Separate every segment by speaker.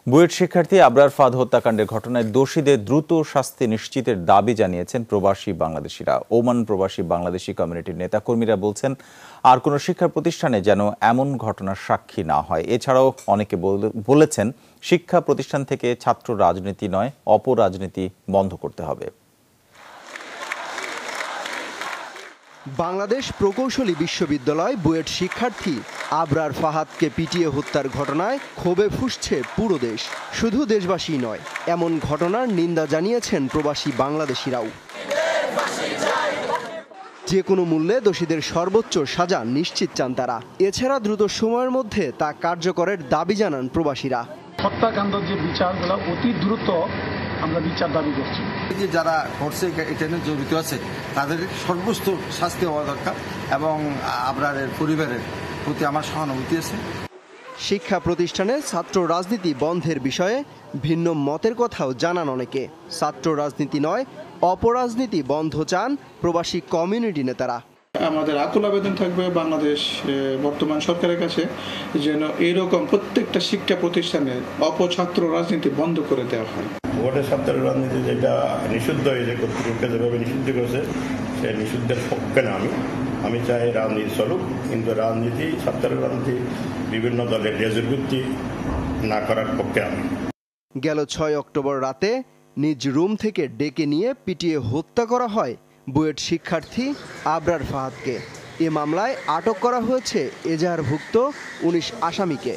Speaker 1: বুয়েট শিক্ষার্থী আবরার ফাহাদ হত্যাকাণ্ডের ঘটনায় দোষীদের দ্রুত শাস্তি নিশ্চিতের দাবি জানিয়েছেন প্রবাসী বাংলাদেশিরা। ওমান প্রবাসী বাংলাদেশি কমিউনিটির নেতাকর্মীরা বলছেন, আর কোনো শিক্ষা প্রতিষ্ঠানে যেন এমন ঘটনার সাক্ষী না হয়। এছাড়াও অনেকে বলেছেন, শিক্ষা প্রতিষ্ঠান থেকে ছাত্র রাজনীতি নয়, অপরাজনীতি বন্ধ করতে হবে।
Speaker 2: বাংলাদেশ প্রকৌশলী বিশ্ববিদ্যালয় বুয়েট শিক্ষার্থী আবরার ফাহাদকে পিটিয়ে হত্যার ঘটনায় ক্ষোভে ফুঁসছে পুরো দেশ। শুধু দেশবাসী নয়, এমন ঘটনার নিন্দা জানিয়েছেন প্রবাসী বাংলাদেশিরাও। যে কোনো মূল্যে দোষীদের সর্বোচ্চ সাজা নিশ্চিত চান তারা। এছাড়া দ্রুত সময়ের মধ্যে তা কার্যকরের দাবি জানান প্রবাসীরা।
Speaker 3: হত্যাকাণ্ডের যে বিচারগুলো অতি দ্রুত আমরা বিচার দাবি করছি।
Speaker 4: যারা করছে এখানে জড়িত আছে তাদের সর্বোচ্চ শাস্তি হওয়া দরকার এবং আবরারের পরিবারের প্রতি আমার সহানুভূতি আছে।
Speaker 2: শিক্ষা প্রতিষ্ঠানে ছাত্র রাজনীতি বন্ধের বিষয়ে ভিন্ন মতের কথাও জানান অনেকে। ছাত্র রাজনীতি নয়, অপরাজনীতি বন্ধ চান প্রবাসী কমিউনিটি নেতারা।
Speaker 3: আমাদের আকুল আবেদন থাকবে বাংলাদেশ বর্তমান সরকারের কাছে যেন এরকম প্রত্যেকটা শিক্ষা প্রতিষ্ঠানে অপছাত্র রাজনীতি বন্ধ করে দেওয়া হয়।
Speaker 5: ভোটের ছাত্র রাজনীতি যেটা নিষিদ্ধ হয়েছে, কর্তৃপক্ষ যেভাবে নিষিদ্ধ করেছে সে নিষিদ্ধের পক্ষে না। আমি চাই রাজনীতি চলুক, কিন্তু রাজনীতি ছাত্র রাজনীতি বিভিন্ন দলের রেজুরবৃত্তি না করার পক্ষে আমি।
Speaker 2: গেল 6 অক্টোবর রাতে নিজ রুম থেকে ডেকে নিয়ে পিটিয়ে হত্যা করা হয় বুয়েট শিক্ষার্থী আবরার ফাহাদকে। এ মামলায় আটক করা হয়েছে এজাহারভুক্ত 19 আসামিকে।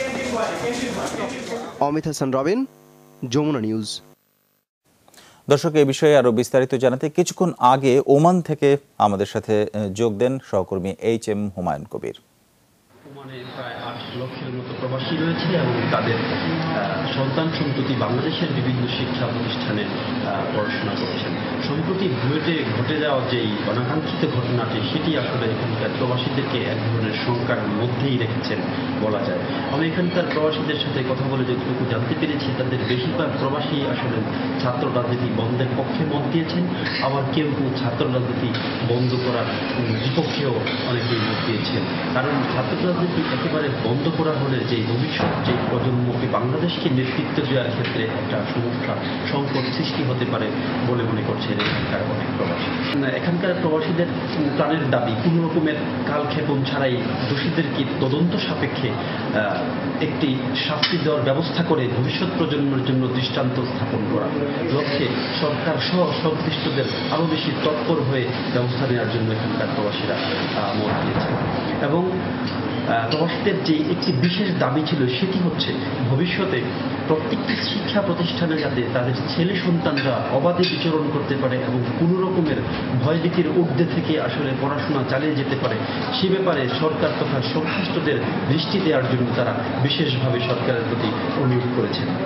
Speaker 2: অমিত হাসান রবিন, যমুনা নিউজ।
Speaker 1: দর্শক, এই বিষয়ে আরো বিস্তারিত জানাতে কিছুক্ষণ আগে ওমান থেকে আমাদের সাথে যোগ দেন সহকর্মী HM হুমায়ুন কবির।
Speaker 6: ওমানে প্রায় 8 লক্ষের মতো প্রবাসী রয়েছে এবং তাদের সন্তান সন্ততি বাংলাদেশের বিভিন্ন শিক্ষা প্রতিষ্ঠানে পড়াশোনা করছেন। সম্প্রতি বুয়েটে ঘটে যাওয়া যেই অনাকাঙ্ক্ষিত ঘটনাটি, সেটি আসলে এখানকার প্রবাসীদেরকে এক ধরনের শঙ্কার মধ্যেই রেখেছেন বলা যায়। আমি এখানকার প্রবাসীদের সাথে কথা বলে যতটুকু জানতে পেরেছি, তাদের বেশিরভাগ প্রবাসী আসলে ছাত্র রাজনীতি বন্ধের পক্ষে মত দিয়েছেন, আবার কেউ কেউ ছাত্র রাজনীতি বন্ধ করার বিপক্ষেও অনেকেই মত দিয়েছেন। কারণ ছাত্র রাজনীতি একেবারে বন্ধ করা হলে যে ভবিষ্যৎ যে প্রজন্মকে বাংলাদেশকে নেতৃত্ব দেওয়ার ক্ষেত্রে একটা সমস্যা সংকট সৃষ্টি হতে পারে বলে মনে করছেন এখানকার অনেক প্রবাসী। এখানকার প্রবাসীদের প্রাণের দাবি কোনো রকমের কালক্ষেপণ ছাড়াই দোষীদেরকে তদন্ত সাপেক্ষে একটি শাস্তি দেওয়ার ব্যবস্থা করে ভবিষ্যৎ প্রজন্মের জন্য দৃষ্টান্ত স্থাপন করা লক্ষ্যে সরকার সহ সংশ্লিষ্টদের আরও বেশি তৎপর হয়ে ব্যবস্থা নেওয়ার জন্য এখানকার প্রবাসীরা মত দিয়েছে। এবং প্রবাসীদের যে একটি বিশেষ দাবি ছিল, সেটি হচ্ছে ভবিষ্যতে প্রত্যেকটি শিক্ষা প্রতিষ্ঠানে যাতে তাদের ছেলে সন্তানরা অবাধে বিচরণ করতে পারে এবং কোনো রকমের ভয়ভীতির ঊর্ধ্বে থেকে আসলে পড়াশোনা চালিয়ে যেতে পারে, সে ব্যাপারে সরকার তথা সংশ্লিষ্টদের দৃষ্টি দেওয়ার জন্য তারা বিশেষভাবে সরকারের প্রতি অনুরোধ করেছেন।